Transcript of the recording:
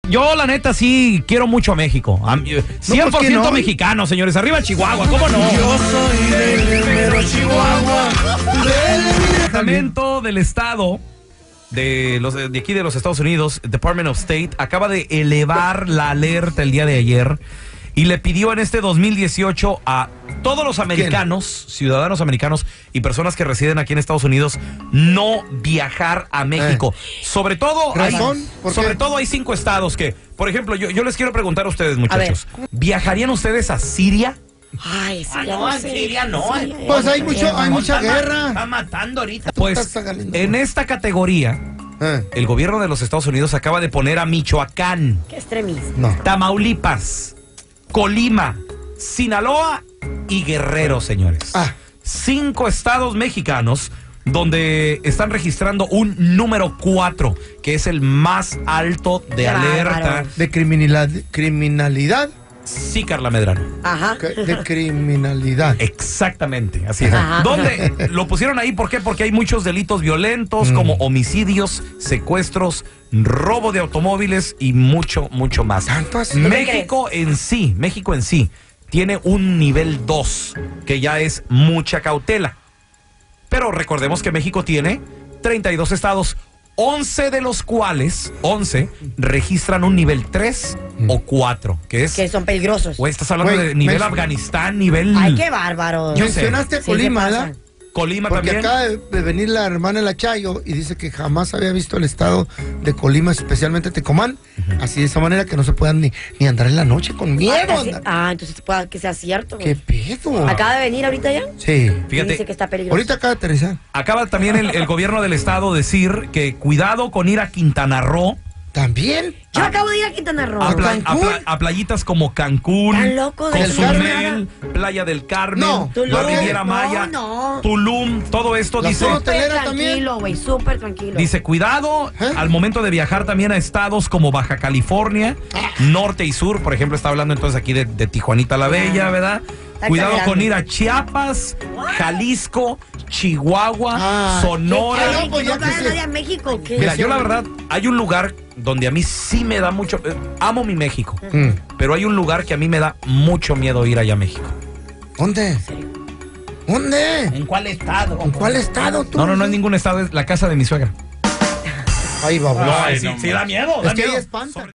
Yo, la neta, sí quiero mucho a México. 100% ¿por qué no? mexicano, señores. Arriba Chihuahua, ¿cómo no? Yo soy del Chihuahua. Departamento del Estado de aquí de los Estados Unidos, Department of State, acaba de elevar la alerta el día de ayer y le pidió en este 2018 a todos los americanos, ciudadanos americanos y personas que residen aquí en Estados Unidos, no viajar a México. Sobre todo, hay 5 estados que, por ejemplo, yo les quiero preguntar a ustedes, muchachos, ¿viajarían ustedes a Siria? Ay, sí, no, en Siria no. Pues hay mucha guerra. Está matando ahorita. Pues en esta categoría, el gobierno de los Estados Unidos acaba de poner a Michoacán, qué extremista. No. Tamaulipas, Colima, Sinaloa y Guerrero, señores. 5 estados mexicanos donde están registrando un número 4, que es el más alto de Qué alerta. bárbaro. De criminalidad. Sí, Carla Medrano. Ajá. De criminalidad. Exactamente, así es. Ajá. ¿Dónde lo pusieron ahí? ¿Por qué? Porque hay muchos delitos violentos como homicidios, secuestros, robo de automóviles y mucho, mucho más. ¿Tanto así? México en sí tiene un nivel 2, que ya es mucha cautela. Pero recordemos que México tiene 32 estados, 11 de los cuales, 11, registran un nivel 3 o 4, que es... Que son peligrosos. O estás hablando Güey, de nivel México. Afganistán, nivel... Ay, qué bárbaro. Yo sé. Mencionaste Sí, se Colima, pasan. ¿verdad? Colima Porque también. acaba de venir la hermana La Chayo y dice que jamás había visto el estado de Colima, especialmente Tecomán, así de esa manera que no se puedan ni andar en la noche con miedo. andar. Entonces puede que sea cierto. ¿Qué pedo? ¿Acaba de venir ahorita ya? Sí. Fíjate, Dice que está peligroso. Ahorita acaba de aterrizar. acaba también el gobierno del estado decir que cuidado con ir a Quintana Roo, ¿También? Yo acabo de ir a Quintana Roo. a playitas como Cancún, Tan loco de Cozumel, Playa del Carmen, No, la Riviera no, Maya, no. Tulum, todo esto La dice... zona Súper hotelera también. tranquilo, güey, súper tranquilo. Dice, cuidado al momento de viajar también a estados como Baja California, norte y sur. Por ejemplo, está hablando entonces aquí de Tijuanita la Bella, ¿verdad? Está Cuidado exagerando. con ir a Chiapas, Jalisco, Chihuahua, Sonora. Ay, no, pues que ya no que vaya se- nadie a México, ¿qué? Mira, yo la verdad, hay un lugar donde a mí sí me da mucho... amo mi México, pero hay un lugar que a mí me da mucho miedo ir allá a México. ¿Dónde? ¿Dónde? ¿En cuál estado? ¿En cuál estado tú? No es ningún estado, es la casa de mi suegra. Ay, babón. Sí da miedo, Es que ahí espanta.